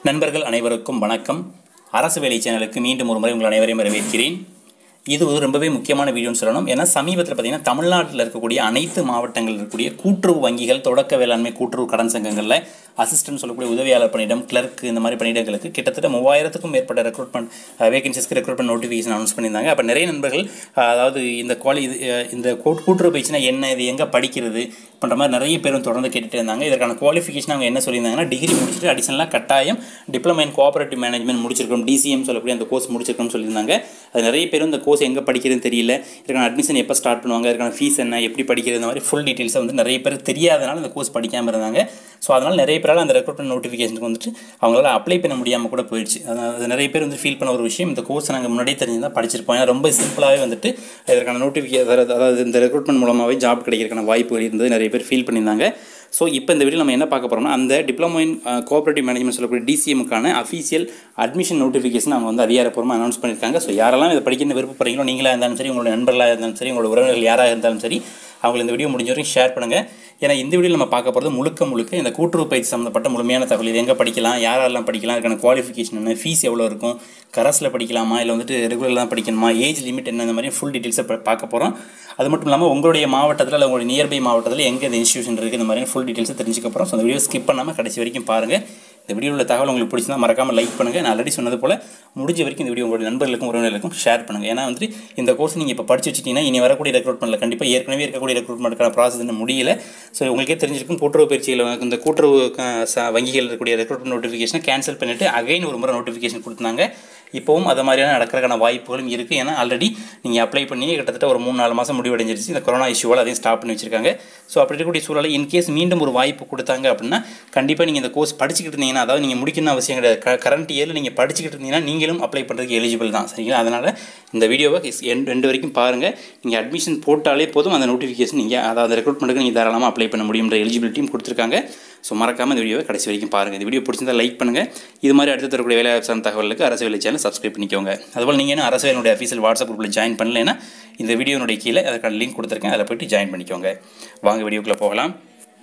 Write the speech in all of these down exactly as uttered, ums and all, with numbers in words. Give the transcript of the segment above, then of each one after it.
நண்பர்கள் அனைவருக்கும் வணக்கம். அரசு வேலை சேனலுக்கு மீண்டும் ஒரு முறை உங்கள் அனைவரையும் வரவேற்கிறேன். இது ஒரு ரொம்பவே முக்கியமான வீடியோன்னு சொல்லணும். ஏன்னா சமீபத்தில் பார்த்தீங்கன்னா தமிழ்நாட்டில் இருக்கக்கூடிய அனைத்து மாவட்டங்களில் இருக்கக்கூடிய கூட்டுறவு வங்கிகள், தொடக்க வேளாண்மை கூட்டுறவு கடன் சங்கங்களில் அசிஸ்டன்ட் சொல்லக்கூடிய உதவியாளர் பணியிடம், கிளர்க் இந்த மாதிரி பணியிடங்களுக்கு கிட்டத்தட்ட மூவாயிரத்துக்கும் மேற்பட்ட ரெக்ரூட்மெண்ட் வேகன்சிஸ்க்கு ரெக்ரூட்மெண்ட் நோட்டிஃபிகேஷன் அனௌன்ஸ் பண்ணியிருந்தாங்க. அப்போ நிறைய நண்பர்கள் அதாவது இந்த குவாலி இது இந்த கூட்டுறவு பயிற்சினா என்ன, இது எங்கே படிக்கிறது பண்ணுற மாதிரி நிறைய பேரும் தொடர்ந்து கேட்டுகிட்டே இருந்தாங்க. இதற்கான குவாலிஃபிகேஷன் அவங்க என்ன சொல்லியிருந்தாங்கன்னா, டிகிரி முடிச்சுட்டு அடிஷனலாக கட்டாயம் டிப்ளமா இன் கோஆபரேட்டிவ் மேனேஜ்மெண்ட் முடிச்சிருக்கோம், டிசிஎம் சொல்லக்கூடிய அந்த கோர்ஸ் முடிச்சிருக்கோம்னு சொல்லியிருந்தாங்க. அது நிறைய பேரும் இந்த கோர்ஸ் எங்கே படிக்கிறதுன்னு தெரியல, இதுக்கான அட்மிஷன் எப்போ ஸ்டார்ட் பண்ணுவாங்க, இதுக்கான ஃபீஸ் என்ன, எப்படி படிக்கிறது, இந்த மாதிரி ஃபுல் டீட்டெயில்ஸை வந்து நிறைய பேர் தெரியாதனால இந்த கோர்ஸ் படிக்காமல் இருந்தாங்க. ஸோ அதனால் நிறைய பேரால் அந்த ரெக்ரூட்மெண்ட் நோட்டிஃபிகேஷனுக்கு வந்துட்டு அவங்களால அப்ளை பண்ண முடியாமல் கூட போயிடுச்சு. அதாவது நிறைய பேர் வந்து ஃபீல் பண்ண ஒரு விஷயம், இந்த கோர்ஸ் நாங்கள் முன்னாடியே தெரிஞ்சுதான் படிச்சிருப்போம். ஏன்னா ரொம்ப சிம்பிளாகவே வந்துட்டு இதற்கான நோட்டிஃபிகேஷன் அதாவது இந்த ரெக்ரூட்மெண்ட் மூலமாகவே ஜாப் கிடைக்கிறதுக்கான வாய்ப்புகள் இருந்தது நிறைய பேர் ஃபீல் பண்ணியிருந்தாங்க. ஸோ இப்போ இந்த வீடியோ நம்ம என்ன பார்க்க போகிறோம்னா, அந்த டிப்ளமோ இன் கோஆபரேட்டிவ் மேனேஜ்மெண்ட் சொல்லக்கூடிய டிசிஎம்க்கான அஃபீஷியல் அட்மிஷன் நோட்டிஃபிகேஷன் அவங்க வந்து அதிகாரப்பூர்வமாக அனௌன்ஸ் பண்ணியிருக்காங்க. ஸோ யாரெல்லாம் இதை படிக்கணும்னு விருப்பப்படுறீங்களோ, நீங்களாக இருந்தாலும் சரி, உங்களோட நண்பர்களாக இருந்தாலும் சரி, உங்களோட உறவினர்கள் யாராக இருந்தாலும் சரி, அவங்களை இந்த வீடியோ முடிஞ்ச வரைக்கும் ஷேர் பண்ணுங்கள். ஏன்னா இந்த வீடியோவில் நம்ம பார்க்க போகிறது முழுக்க முழுக்க இந்த கூட்டுறவு பயிற்சி சம்மந்தப்பட்ட முழுமையான தகவல். இது எங்கே படிக்கலாம், யாரெல்லாம் படிக்கலாம், இதுக்கான குவாலிஃபிகேஷன் என்ன, ஃபீஸ் எவ்வளோ இருக்கும், கரஸில் படிக்கலாமா இல்லை வந்துட்டு ரெகுலரில் தான் படிக்கணுமா, ஏஜ் லிமிட் என்ன, இந்த மாதிரி ஃபுல் டீட்டெயில்ஸை பார்க்க போகிறோம். அது மட்டும் இல்லாமல் உங்களுடைய மாவட்டத்தில் இல்லை உங்களுடைய நியர்பை மாவட்டத்தில் எங்கே இந்த இன்ஸ்டியூஷன் இருக்குது, இந்த மாதிரி ஃபுல் டீட்டெயில்ஸை தெரிஞ்சுக்க போகிறோம். ஸோ அந்த வீடியோ ஸ்கிப் பண்ணாமல் கடைசி வரைக்கும் பாருங்கள். இந்த வீடியோவில் உள்ள தகவல் உங்களுக்கு பிடிச்சிருந்தா மறக்காமல் லைக் பண்ணுங்கள். நான் ஆல்ரெடி சொன்னது போல் முடிஞ்ச வரைக்கும் இந்த வீடியோ உங்களுடைய நண்பர்களுக்கும் உறவினர்களுக்கும் ஷேர் பண்ணுங்கள். ஏன்னா வந்து இந்த கோர்ஸ் நீங்கள் இப்போ படிச்சு வச்சிட்டிங்கன்னா இனி வரக்கூடிய ரெக்ரூட்மெண்ட்டில் கண்டிப்பாக ஏற்கனவே இருக்கக்கூடிய ரெக்ரூட்மெண்ட்டுக்கான ப்ராசஸ் இன்னும் முடியல. ஸோ உங்களுக்கே தெரிஞ்சிருக்கும், கூட்டுறவு பயிற்சியில் இந்த கூட்டுறவு வங்கிகள் இருக்கக்கூடிய ரெக்ரூட்மெண்ட் நோட்டிஃபிகேஷனை கேன்சல் பண்ணிவிட்டு அகைன் ஒரு முறை நோட்டிஃபிகேஷன் கொடுத்தாங்க. இப்போவும் அது மாதிரியான நடக்கிறதுக்கான வாய்ப்புகளும் இருக்குது. ஏன்னா ஆல்ரெடி நீங்கள் அப்ளை பண்ணி கிட்டத்தட்ட ஒரு மூணு நாலு மாதம் முடிவடைஞ்சிருச்சு. இந்த கொரோனா இஷ்யூவால் அதையும் ஸ்டாப் பண்ணி வச்சிருக்காங்க. ஸோ அப்படி இருக்கக்கூடிய சூழலில் இன்கேஸ் மீண்டும் ஒரு வாய்ப்பு கொடுத்தாங்க அப்படின்னா கண்டிப்பாக நீங்கள் இந்த கோர்ஸ் படிச்சுக்கிட்டு இருந்தீங்கன்னா, அதாவது நீங்கள் முடிக்கணும் அவசியம் கிடையாது, க கரண்ட் இயரில் நீங்கள் படிச்சுக்கிட்டு இருந்தீங்கன்னா நீங்களும் அப்ளை பண்ணுறதுக்கு எலிஜிபிள் தான், சரிங்களா? அதனால் இந்த வீடியோவை ரெண்டு வரைக்கும் பாருங்கள். நீங்கள் அட்மிஷன் போட்டாலே போதும், அந்த நோட்டிஃபிகேஷன் நீங்கள் அதாவது ரெக்ரூட்மெண்ட்டுக்கு நீங்கள் தாராளமாக அப்ளை பண்ண முடியுன்ற எலிஜிபிலிட்டியும் கொடுத்துருக்காங்க. ஸோ மறக்காமல் இந்த வீடியோவை கடைசி வரைக்கும் பாருங்கள். இந்த வீடியோ பிடிச்சிருந்தால் லைக் பண்ணுங்கள். இது மாதிரி அடுத்து தரக்கூடிய வேலை சார்ந்த தகவலுக்கு அரசு வேலை சேனல் சப்ஸ்கிரைப் பண்ணிக்கோங்க. அதுபோல் நீங்கள் என்ன அரசு வேலையுடைய அஃபீஷியல் வாட்ஸ்அப் குரூப்பில் ஜாயின் பண்ணலைன்னா இந்த வீடியோனுடைய கீழே அதுக்கான லிங்க் கொடுத்துருக்கேன், அதில் போய்ட்டு ஜாயின் பண்ணிக்கோங்க. வாங்க வீடியோக்குள்ளே போகலாம்.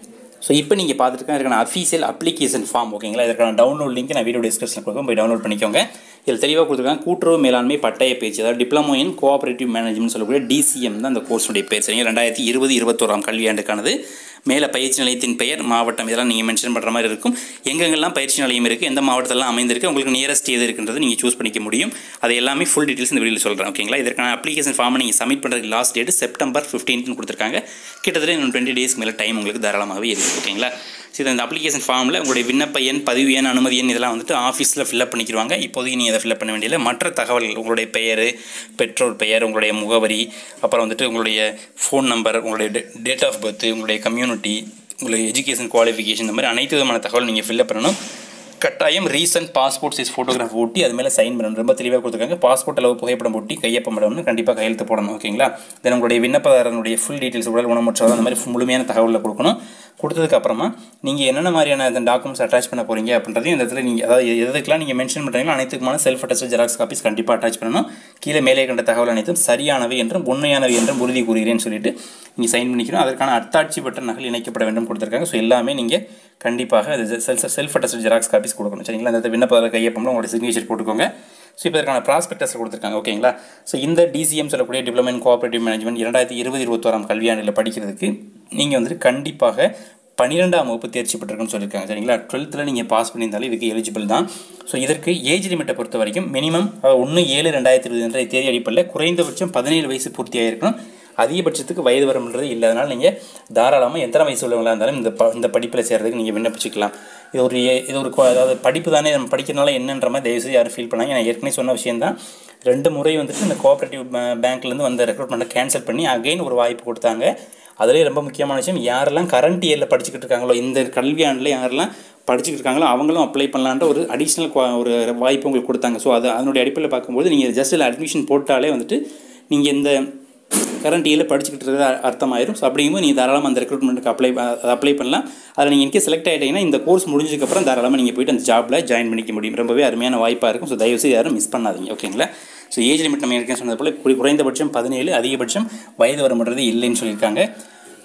ஸோ இப்போ நீங்கள் பார்த்துட்டு இதுக்கான அஃபீஷியல் அப்ளிகேஷன் ஃபார்ம், ஓகேங்களா? இதற்கான டவுன்லோட் லிங்க் நான் வீடியோ டிஸ்கிரிப்ஷனில் கொடுக்கும், போய் டவுன்லோட் பண்ணிக்கோங்க. இதில் தெளிவாக கொடுத்துருக்காங்க, கூட்டுறவு மேலாண்மை பட்டய பயிற்சி, அதாவது டிப்ளமோ இன் கோஆபரேட்டிவ் மேனேஜ்மெண்ட் சொல்லக்கூடிய டிசிஎம் தான் அந்த கோர்ஸுடைய பேர், சரிங்க? ரெண்டாயிரத்தி இருபது இருபத்தோராம் கல்வியாண்டுக்கானது. மேலே பயிற்சி நிலையத்தின் பெயர், மாவட்டம், இதெல்லாம் நீங்கள் மென்ஷன் பண்ணுற மாதிரி இருக்கும். எங்கெங்கெல்லாம் பயிற்சி நிலையம் இருக்குது, எந்த மாவட்டத்திலாம் அமைந்திருக்கு, உங்களுக்கு நியரஸ்ட் எது இருக்குன்றது நீங்கள் சூஸ் பண்ணிக்க முடியும். அது எல்லாமே ஃபுல் டீட்டெயில்ஸ் இந்த வீடியோவில் சொல்கிறேன், ஓகேங்களா? இதற்கான அப்ளிகேஷன் ஃபார்மை நீங்கள் சப்மிட் பண்ணுறதுக்கு லாஸ்ட் டேட் செப்டம்பர் ஃபிஃப்டீன்த்னு கொடுத்துருக்காங்க. கிட்டத்தட்ட இன்னும் டுவெண்ட்டி டேஸ்க்கு மேலே டைம் உங்களுக்கு தாராளமாகவே இருக்குது, ஓகேங்களா? சரி, இந்த அப்ளிகேஷன் ஃபார்மில் உங்களுடைய விண்ணப்ப எண், பதிவு எண், அனுமதி எண் இதெல்லாம் வந்துட்டு ஆஃபீஸில் ஃபில்அப் பண்ணிக்கிடுவாங்க. இப்போதைக்கு நீங்கள் அதை ஃபில்அப் பண்ண வேண்டியதில்லை. மற்ற தகவல்கள், உங்களுடைய பெயர், பெற்றோர் பெயர், உங்களுடைய முகவரி, அப்புறம் வந்துட்டு உங்களுடைய ஃபோன் நம்பர், உங்களுடைய டேட் ஆஃப் பர்த், உங்களுடைய கம்யூனிட்டி, உங்களுடைய எஜுகேஷன் குவாலிஃபிகேஷன், இந்த மாதிரி அனைத்து விதமான தகவல் நீங்கள் ஃபில்அப் பண்ணணும். கட்டாயம் ரீசன்ட் பாஸ்போர்ட் சைஸ் ஃபோட்டோகிராஃப் ஒட்டி அது மேலே சைன் பண்ணணும். ரொம்ப தெளிவாக கொடுத்துருக்காங்க. பாஸ்போர்ட் அளவு புகைப்படம் ஒட்டி கையொப்பமிடணும்னு கண்டிப்பாக கையெழுத்து போடணும், ஓகேங்களா? தென் உங்களுடைய விண்ணப்பதாரனுடைய ஃபுல் டீட்டெயில்ஸ், உடல் ஊனமுற்றவர், அந்த மாதிரி முழுமையான தகவலில் கொடுக்கணும். கொடுத்ததுக்கப்புறமா நீங்கள் என்னென்ன மாதிரியான அந்த டாக்குமெண்ட்ஸ் அட்டாச் பண்ண போகிறீங்க அப்படின்றதையும் இந்த இடத்துல நீங்கள் அதாவது எதுக்கெல்லாம் நீங்கள் மென்ஷன் பண்ணுறீங்களோ அனைத்துக்குமான செல்ஃப் அட்டஸ்ட் ஜெராக்ஸ் காப்பீஸ் கண்டிப்பாக அட்டாச் பண்ணணும். கீழே மேலே கண்ட தகவல் அனைத்தும் சரியானவை என்றும் உண்மையானவை என்றும் உறுதி கூறுகிறேன்னு சொல்லிட்டு நீங்கள் சைன் பண்ணிக்கணும். அதற்கான அத்தாட்சி பெற்ற நகல் இணைக்கப்பட வேண்டும் கொடுத்துருக்காங்க. ஸோ எல்லாமே நீங்கள் கண்டிப்பாக அது self self attest xerox copies கொடுக்கணும், சரிங்களா? அந்த விண்ணப்பதாரர் கையொப்பம்ல உங்களுடைய சிக்னேச்சர் போட்டுக்கோங்க. ஸோ இப்போ இதற்கான ப்ராஸ்பெக்டஸ் கொடுத்துருக்காங்க, ஓகேங்களா? ஸோ இந்த டிசிஎம் சொல்லக்கூடிய டிப்ளமோ இன் கோஆபரேட்டிவ் மேனேஜ்மெண்ட் இரண்டாயிரத்தி இருபது இருபத்தோராம் கல்வியாண்டில் படிக்கிறதுக்கு நீங்கள் வந்துட்டு கண்டிப்பாக பன்னிரெண்டாம் வகுப்பு தேர்ச்சி பெற்றிருக்குன்னு சொல்லியிருக்காங்க, சரிங்களா? டுவெல்த்தில் நீங்கள் பாஸ் பண்ணியிருந்தாலும் இதுக்கு எலிஜிபிள் தான். ஸோ இதற்கு ஏஜ் லிமிட்டை பொறுத்த வரைக்கும் மினிமம் ஒன்று ஏழு ரெண்டாயிரத்தி இருபது என்ற தேதி அடிப்படையில் குறைந்தபட்சம் பதினேழு வயசு பூர்த்தியாக இருக்கணும். அதிகபட்சத்துக்கு வயது வரம்புன்றது இல்லை. அதனால் நீங்கள் தாராளமாக எத்தனை வயசு உள்ளவங்களாக இருந்தாலும் இந்த ப இந்த படிப்பில் சேர்றதுக்கு நீங்கள் விண்ணப்பிச்சிக்கலாம். இது ஒரு இது ஒரு அதாவது படிப்பு தானே, நம்ம படிக்கிறனால என்னன்ற மாதிரி தயவுசெய்து யாரும் ஃபீல் பண்ணாங்க. நான் ஏற்கனவே சொன்ன விஷயம் தான். ரெண்டு முறை வந்துட்டு இந்த கோஆபரேட்டிவ் பேங்க்லேருந்து வந்த ரெக்ரூட்மெண்ட்டை கேன்சல் பண்ணி அகைன் ஒரு வாய்ப்பு கொடுத்தாங்க. அதிலே ரொம்ப முக்கியமான விஷயம், யாரெல்லாம் கரண்ட் இயரில் படிச்சுக்கிட்டு இருக்காங்களோ, இந்த கல்வியாண்டில் யாரெல்லாம் படிச்சுக்கிட்டு இருக்காங்களோ அவங்களும் அப்ளை பண்ணலான்ற ஒரு அடிஷ்னல் ஒரு வாய்ப்பு உங்களுக்கு கொடுத்தாங்க. ஸோ அது அதனுடைய அடிப்படையில் பார்க்கும்போது நீங்கள் ஜஸ்ட் இல்லை அட்மிஷன் போட்டாலே வந்துட்டு நீங்கள் இந்த கரண்ட் இயரில் படிச்சுக்கிட்டு இருக்கிறது அர்த்தமாயிரும். ஸோ அப்படிங்கும்போது நீங்கள் தாராளமாக அந்த ரெக்ரூட்மெண்ட்டுக்கு அப்ளை அப்ளை பண்ணலாம். அதில் நீங்கள் இன்கே செலக்ட் ஆகிட்டீங்கன்னா இந்த கோர்ஸ் முடிஞ்சதுக்கப்புறம் தாராளமாக நீங்கள் போய்ட்டு அந்த ஜாப்பில் ஜாயின் பண்ணிக்க முடியும். ரொம்பவே அருமையான வாய்ப்பாக இருக்கும். ஸோ தயவுசெய்து யாரும் மிஸ் பண்ணாதீங்க, ஓகேங்களா? ஸோ ஏஜ் லிமிட் நம்ம ஏற்கனவே சொன்னது போல் குறைந்தபட்சம் பதினேழு, அதிகபட்சம் வயது வரம்புன்றது இல்லைன்னு சொல்லியிருக்காங்க.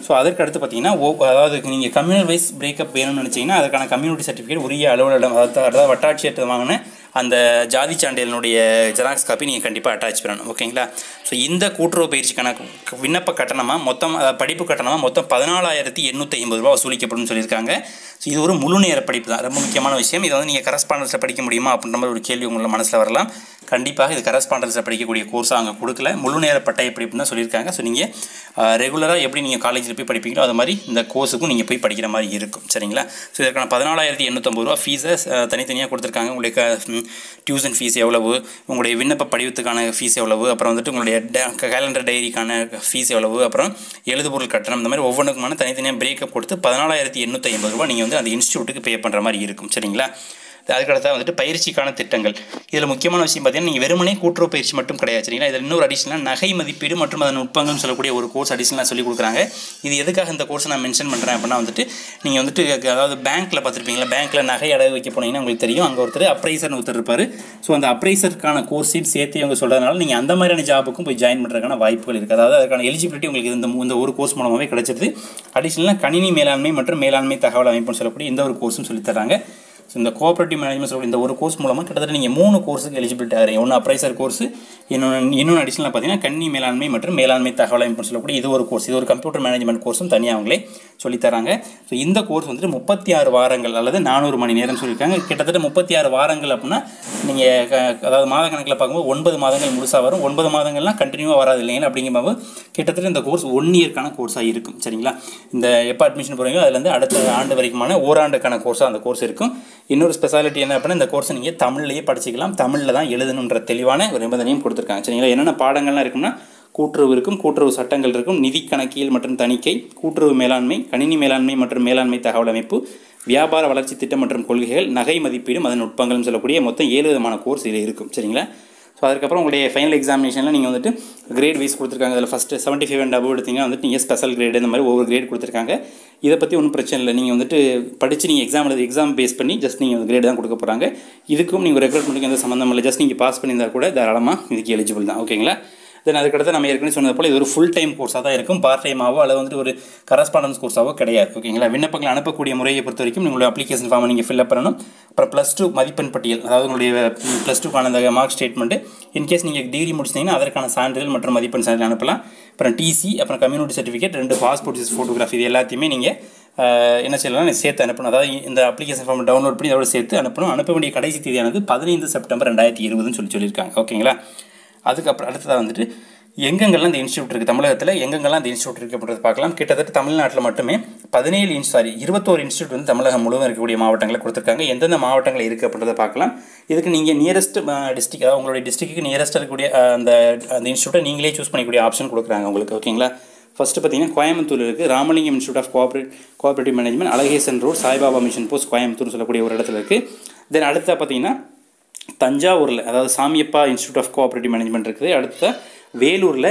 ஸோ அதற்கு அடுத்து பார்த்தீங்கன்னா அதாவது நீங்கள் கம்யூனல் வைஸ் பிரேக்கப் வேணும்னு நினச்சிங்கன்னா அதுக்கான கம்யூனிட்டி சர்டிஃபிகேட் உரிய அலுவலகம் அதாவது வட்டாட்சியர் வாங்கின அந்த ஜாதி சான்றிதழினுடைய ஜெராக்ஸ் காப்பி நீங்கள் கண்டிப்பாக அட்டாச் பண்ணணும். ஓகேங்களா? ஸோ இந்த கூட்டுறவு பயிற்சிக்கான விண்ணப்ப கட்டணமாக மொத்தம் படிப்பு கட்டணமாக மொத்தம் பதினாலாயிரத்தி எண்ணூற்றி ஐம்பது ரூபா வசூலிக்கப்படும் சொல்லியிருக்காங்க. ஸோ இது ஒரு முழு நேர படிப்பு தான், ரொம்ப முக்கியமான விஷயம். இதை வந்து நீங்கள் கரஸ்பாண்டன்ஸில் படிக்க முடியுமா அப்படின்ற மாதிரி ஒரு கேள்வி உங்களோட மனசில் வரலாம். கண்டிப்பாக இது கரஸ்பாண்டன்ஸில் படிக்கக்கூடிய கோர்ஸாக அங்கே கொடுக்கல, முழு நேர பட்டய படிப்புன்னு தான் சொல்லியிருக்காங்க. ஸோ நீங்கள் ரெகுலராக எப்படி நீங்கள் காலேஜில் போய் படிப்பீங்களோ அது மாதிரி இந்த கோர்ஸுக்கும் நீங்கள் போய் படிக்கிற மாதிரி இருக்கும். சரிங்களா? ஸோ இதற்கான பதினாலாயிரத்தி எண்ணூற்றம்பது ரூபா ஃபீஸை தனித்தனியாக கொடுத்துருக்காங்க. உங்களுடைய டியூஷன் ஃபீஸ் எவ்வளவு, உங்களுடைய விண்ணப்ப படிவத்துக்கான ஃபீஸ் எவ்வளவு, அப்புறம் வந்துட்டு உங்களுடைய கேலண்டர் டைரிக்கான ஃபீஸ் எவ்வளவு, அப்புறம் எழுதுபொருள் கட்டணம், இந்த மாதிரி ஒவ்வொன்றுக்குமான தனித்தனியாக பிரேக்கப் கொடுத்து பதினாலாயிரத்தி எண்ணூற்றி ஐம்பது ரூபா நீங்கள் வந்து அந்த இன்ஸ்டியூட்டுக்கு பே பண்ணுற மாதிரி இருக்கும். சரிங்களா? அதுக்கடுத்தா வந்துட்டு பயிற்சிக்கான திட்டங்கள். இதில் முக்கியமான விஷயம் பார்த்தீங்கன்னா நீங்கள் வெறுமனே கூட்டுறவு பயிற்சி மட்டும் கிடையாது. சரிங்களா? இதில் இன்னொரு அடிஷனலாக நகை மதிப்பீடு மற்றும் அதன் நுட்பங்கள் சொல்லக்கூடிய ஒரு கோர்ஸ் அடிஷனலாக சொல்லி கொடுக்குறாங்க. இது எதுக்காக இந்த கோர்ஸை நான் மென்ஷன் பண்ணுறேன் அப்படின்னா வந்துட்டு நீங்கள் வந்துட்டு அதாவது பேங்க்கில் பார்த்துருப்பீங்களா, பேங்க்கில் நகை அடகு வைக்க போனீங்கன்னா உங்களுக்கு தெரியும், அங்கே ஒருத்தர் அப்ரைசர்னு ஒருத்தர் இருப்பார். ஸோ அந்த அப்ரைசருக்கான கோர்ஸையும் சேர்த்து அவங்க சொல்கிறதுனால நீங்கள் அந்த மாதிரியான ஜாபுக்கும் போய் ஜாயின் பண்ணுறதுக்கான வாய்ப்புகள் இருக்குது. அதாவது அதுக்கான எலிஜிபிலிட்டி உங்களுக்கு இந்த இந்த ஒரு கோர்ஸ் மூலமாகவே கிடைச்சிது. அடிஷனலாக கணினி மேலாண்மை மற்றும் மேலாண்மை தகவல் அமைப்புன்னு சொல்லக்கூடிய இந்த ஒரு கோர்ஸும் சொல்லித்தராங்க. ஸோ இந்த கோஆப்ரேட்டிவ் மேனேஜ்மெண்ட் சொல்லக்கூடிய இந்த ஒரு கோர்ஸ் மூலமாக கிட்டத்தட்ட நீங்கள் மூணு கோர்ஸுக்கு எலிஜிபிலிட்டி ஆகிறீங்க. ஒன்று அப்ரைசர் கோர்ஸ், இன்னொன்று இன்னொன்று அடிஷனலாக பார்த்தீங்கன்னா கணினி மேலாண்மை மற்றும் மேலாண்மை தகவல் அமைப்புன்னு சொல்லக்கூடிய இது ஒரு கோர்ஸ். இது ஒரு கம்ப்யூட்டர் மேனேஜ்மெண்ட் கோர்ஸும் தனியாக அவங்களே சொல்லித்தராங்க. ஸோ இந்த கோர்ஸ் வந்துட்டு முப்பத்தி ஆறு வாரங்கள் அல்லது நானூறு மணி நேரம் சொல்லியிருக்காங்க. கிட்டத்தட்ட முப்பத்தி ஆறு வாரங்கள் அப்படின்னா நீங்கள் அதாவது மாத கணக்கில் பார்க்கும்போது ஒன்பது மாதங்கள் முழுசாக வரும். ஒன்பது மாதங்கள்லாம் கண்டினியூவாக வராது இல்லைங்களா? அப்படிங்கும்போது கிட்டத்தட்ட இந்த கோர்ஸ் ஒன் இயர்க்கான கோர்ஸாக இருக்கும். சரிங்களா? இந்த எப்போ அட்மிஷன் போகிறீங்களோ அதுலேருந்து அடுத்த ஆண்டு வரைக்குமான ஓராண்டுக்கான கோர்ஸாக அந்த கோர்ஸ் இருக்கும். இன்னொரு ஸ்பெஷாலிட்டி என்ன அப்படின்னா இந்த கோர்ஸை நீங்கள் தமிழ்லேயே படிச்சிக்கலாம், தமிழில் தான் எழுதணுன்ற தெளிவான ஒரு நிபந்தனையும் கொடுத்துருக்காங்க. சரிங்களா? என்னென்ன பாடங்கள்லாம் இருக்குன்னா கூட்டுறவு இருக்கும், கூட்டுறவு சட்டங்கள் இருக்கும், நிதி கணக்கியல் மற்றும் தணிக்கை, கூட்டுறவு மேலாண்மை, கணினி மேலாண்மை மற்றும் மேலாண்மை தகவல் அமைப்பு, வியாபார வளர்ச்சி திட்டம் மற்றும் கொள்கைகள், நகை மதிப்பீடும் அதன் நுட்பங்கள்னு சொல்லக்கூடிய மொத்தம் ஏழு விதமான கோர்ஸ் இதில் இருக்கும். சரிங்களா? ஸோ அதுக்கப்புறம் உங்களுடைய ஃபைனல் எக்ஸாமினேஷனில் நீங்கள் வந்துட்டு கிரேட் வைஸ் கொடுத்துருக்காங்க. அதில் first seventy five and above எடுத்திங்கன்னா வந்துட்டு நீங்கள் ஸ்பெஷல் கிரேடு இந்த மாதிரி ஒவ்வொரு கிரேட் கொடுத்துருக்காங்க. இதை பற்றி ஒன்றும் பிரச்சனை இல்லை. நீங்கள் வந்துட்டு படித்து நீங்கள் எக்ஸாம் எழுதி எக்ஸாம் பேஸ் பண்ணி ஜஸ்ட் நீங்கள் வந்து கிரேடு தான் கொடுக்க போகிறாங்க. இதுக்கும் நீங்கள் ரெக்ரூட்மெண்ட்டுக்கு எந்த சம்மந்தம் இல்லை. ஜஸ்ட் நீங்கள் பாஸ் பண்ணியிருந்தால் கூட தாராளமாக இதுக்கு எலிஜிபிள் தான். ஓகேங்களா? தென் அதுக்கடுத்து நம்ம ஏற்கனவே சொன்னது போல் இது ஒரு ஃபுல் டைம் கோர்ஸாக தான் இருக்கும். பார்ட் டைமாவோ அல்லது வந்துட்டு ஒரு கரஸ்பாண்டன்ஸ் கோர்ஸாவோ கிடையாது. ஓகேங்களா? விண்ணப்பங்கள் அனுப்பக்கூடிய முறையை பொறுத்த வரைக்கும் உங்களுடைய அப்ளிகேஷன் ஃபார்மை நீங்கள் ஃபில்அப் பண்ணணும். அப்புறம் ப்ளஸ் டூ மதிப்பெண் பட்டியல், அதாவது உங்களுடைய ப்ளஸ் டூக்கான அந்த மார்க் ஸ்டேட்மெண்ட்டு, இன்கேஸ் நீங்கள் டிகிரி முடிச்சிங்கன்னா அதற்கான சான்றிதழ் மற்றும் மதிப்பெண் சான்றிதழ் அனுப்பலாம். அப்புறம் டிசி, அப்புறம் கம்யூனிட்டி சர்டிஃபிகேட், ரெண்டு பாஸ்போர்ட் சைஸ் ஃபோட்டோகிராஃபி, இது எல்லாத்தையுமே நீங்கள் என்ன செய்யலாம் சேர்த்து அனுப்பணும். அதாவது இந்த அப்ளிகேஷன் ஃபார்ம் டவுன்லோட் பண்ணி அதோட சேர்த்து அனுப்பணும். அனுப்ப வேண்டிய கடைசி தேதியானது பதினைந்து செப்டம்பர் ரெண்டாயிரத்தி இருபதுன்னு சொல்லி சொல்லியிருக்காங்க. ஓகேங்களா? அதுக்கப்புறம் அடுத்ததாக வந்துட்டு எங்கெங்கெல்லாம் இந்த இன்ஸ்டியூட் இருக்குது, தமிழகத்தில் எங்கெங்கெல்லாம் இந்த இன்ஸ்டியூட் இருக்குது அப்படின்றது பார்க்கலாம். கிட்டத்தட்ட தமிழ்நாட்டில் மட்டுமே பதினேழு இன்ச் சாரி இருபத்தோரு இன்ஸ்டியூட் வந்து தமிழகம் முழுவதும் இருக்கக்கூடிய மாவட்டங்களை கொடுத்துருக்காங்க. எந்தெந்த மாவட்டங்கள் இருக்குது அப்படின்றத பார்க்கலாம். இதுக்கு நீங்கள் நியரஸ்ட் டிஸ்ட்ரிக், அதாவது உங்களுடைய டிஸ்ட்ரிக்ட்டுக்கு நியரஸ்ட்டாக இருக்கக்கூடிய அந்த அந்த இன்ஸ்டியூட்டை நீங்களே சூஸ் பண்ணிக்கூடிய ஆப்ஷன் கொடுக்குறாங்க உங்களுக்கு. ஓகேங்களா? ஃபஸ்ட்டு பார்த்தீங்கன்னா கோயம்புத்தூர் இருக்குது, Ramalingam institute of cooperate cooperative management, Alagesan road, Saibaba mission post Coimbatore சொல்லக்கூடிய ஒரு இடத்துல இருக்குது. தென் அடுத்த பார்த்தீங்கன்னா தஞ்சாவூரில் அதாவது Samiyappa institute of cooperative management இருக்குது. அடுத்த வேலூரில்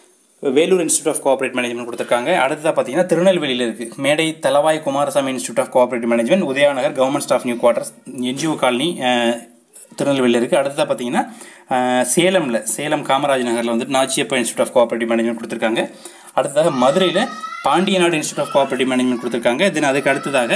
Vellore institute of cooperative management கொடுத்துருக்காங்க. அடுத்ததாக பார்த்தீங்கன்னா திருநெல்வேலியில் இருக்குது Medai Thalavai Kumaraswamy institute of cooperative management, Udayanagar government staff new quarters NGO colony திருநெல்வேலியில் இருக்குது. அடுத்ததாக பார்த்தீங்கன்னா சேலமில் சேலம் காமராஜ் நகரில் வந்துட்டு Nachiyappa institute of cooperative management கொடுத்துருக்காங்க. அடுத்ததாக மதுரையில் Pandiyanadu institute of cooperative management கொடுத்துருக்காங்க. தென் அதுக்கு அடுத்ததாக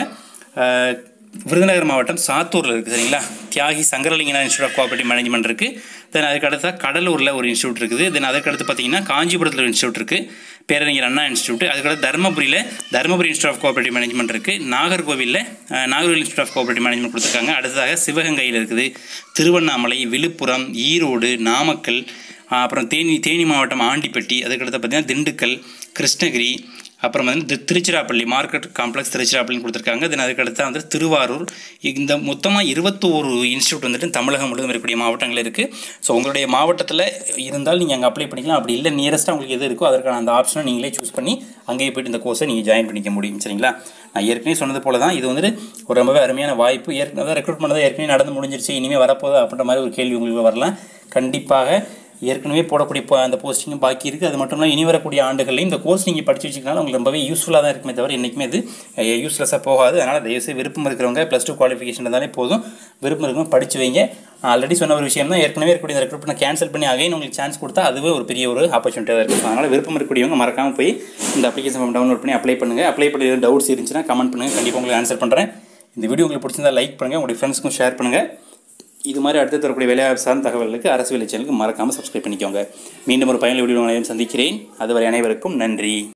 விருதுநகர் மாவட்டம் சாத்தூரில் இருக்குது. சரிங்களா? Thiyagi Sankaralinganar institute of cooperative management இருக்குது. தென் அதுக்கு அடுத்தா கடலூரில் ஒரு இன்ஸ்டியூட் இருக்குது. தென் அதுக்கடுத்து பார்த்தீங்கன்னா காஞ்சிபுரத்தில் ஒரு இன்ஸ்டியூட் இருக்குது, பேரறிஞர் அண்ணா இன்ஸ்டியூட். அதுக்கடுத்து தருமபுரியில் Dharmapuri institute of cooperative management இருக்குது. நாகர்கோவிலில் Nagercoil institute of cooperative management கொடுத்துருக்காங்க. அடுத்ததாக சிவகங்கையில் இருக்குது, திருவண்ணாமலை, விழுப்புரம், ஈரோடு, நாமக்கல், அப்புறம் தேனி தேனி மாவட்டம் ஆண்டிப்பட்டி, அதுக்கடுத்து பார்த்தீங்கன்னா திண்டுக்கல், கிருஷ்ணகிரி, அப்புறம் வந்து திருச்சிராப்பள்ளி மார்க்கெட் காம்ப்ளெக்ஸ் திருச்சிராப்பள்ளின்னு கொடுத்துருக்காங்க. தென் அதுக்கடுத்து வந்து திருவாரூர். இந்த மொத்தமாக இருபத்தோரு இன்ஸ்டியூட் வந்துட்டு தமிழகம் முழுவதும் இருக்கக்கூடிய மாவட்டங்கள் இருக்குது. ஸோ உங்களுடைய மாவட்டத்தில் இருந்தால் நீங்கள் அங்கே அப்ளை பண்ணிக்கலாம். அப்படி இல்லை நியரஸ்ட்டாக உங்களுக்கு எது இருக்கோ அதற்கான அந்த ஆப்ஷனை நீங்களே சூஸ் பண்ணி அங்கேயே போய்ட்டு இந்த கோர்ஸை நீங்கள் ஜாயின் பண்ணிக்க முடியும். சரிங்களா? நான் ஏற்கனவே சொன்னது போல தான் இது வந்துட்டு ஒரு ரொம்பவே அருமையான வாய்ப்பு. ஏற்கனவே ரெக்ரூட்மெண்ட் தான் ஏற்கனவே நடந்து முடிஞ்சிருச்சு, இனிமேல் வரப்போகுது அப்படின்ற மாதிரி ஒரு கேள்வி உங்களுக்கு வரலாம். கண்டிப்பாக ஏற்கனவே போடக்கூடிய அந்த போஸ்டிங்கும் பாக்கி இருக்குது. அது மட்டும் இல்லாமல் இனி வரக்கூடிய ஆண்டுகளையும் இந்த கோர்ஸ் நீங்கள் படித்து வச்சுக்கனால உங்களுக்கு ரொம்பவே யூஸ்ஃபுல்லாக தான் இருக்குமே தவிர என்றைக்குமே இது யூஸ்லெஸ்ஸாக போகாது. அதனால் தயவுசெய்து விருப்பம் இருக்கிறவங்க ப்ளஸ் டூ குவாலிஃபிகேஷன் இருந்தாலே போதும், விருப்பம் இருக்கவங்க படித்து வைங்க. ஆல்ரெடி சொன்ன ஒரு விஷயம் தான், ஏற்கனவே இருக்கக்கூடிய இந்த ரெக்ரூட்மெண்ட் கேன்சல் பண்ணி அகைன் உங்களுக்கு சான்ஸ் கொடுத்தா அதுவே ஒரு பெரிய ஒரு ஆப்பர்ச்சுனிட்டியாக தான் இருக்கும். அதனால் விருப்பம் இருக்கக்கூடியவங்க மறக்காமல் போய் இந்த அப்ளிகேஷன் ஃபார்ம் டவுன்லோட் பண்ணி அப்ளை பண்ணுங்கள். அப்ளை பண்ணி எதுவும் டவுட்ஸ் இருந்துச்சுன்னா கமெண்ட் பண்ணுங்கள், கண்டிப்பாக உங்களுக்கு ஆன்சர் பண்ணுறேன். இந்த வீடியோ உங்களுக்கு பிடிச்சிருந்தா லைக் பண்ணுங்கள், உங்களுடைய ஃப்ரெண்ட்ஸ்க்கும் ஷேர் பண்ணுங்கள். இது மாதிரி அடுத்து வரக்கூடிய வேலைவாய்ப்பு சார்ந்த தகவலுக்கு அரசு வேலை சேனலுக்கு மறக்காமல் சப்ஸ்கிரைப் பண்ணிக்கோங்க. மீண்டும் ஒரு பயனுள்ள வீடியோ சந்திக்கிறேன். அதுவரை அனைவருக்கும் நன்றி.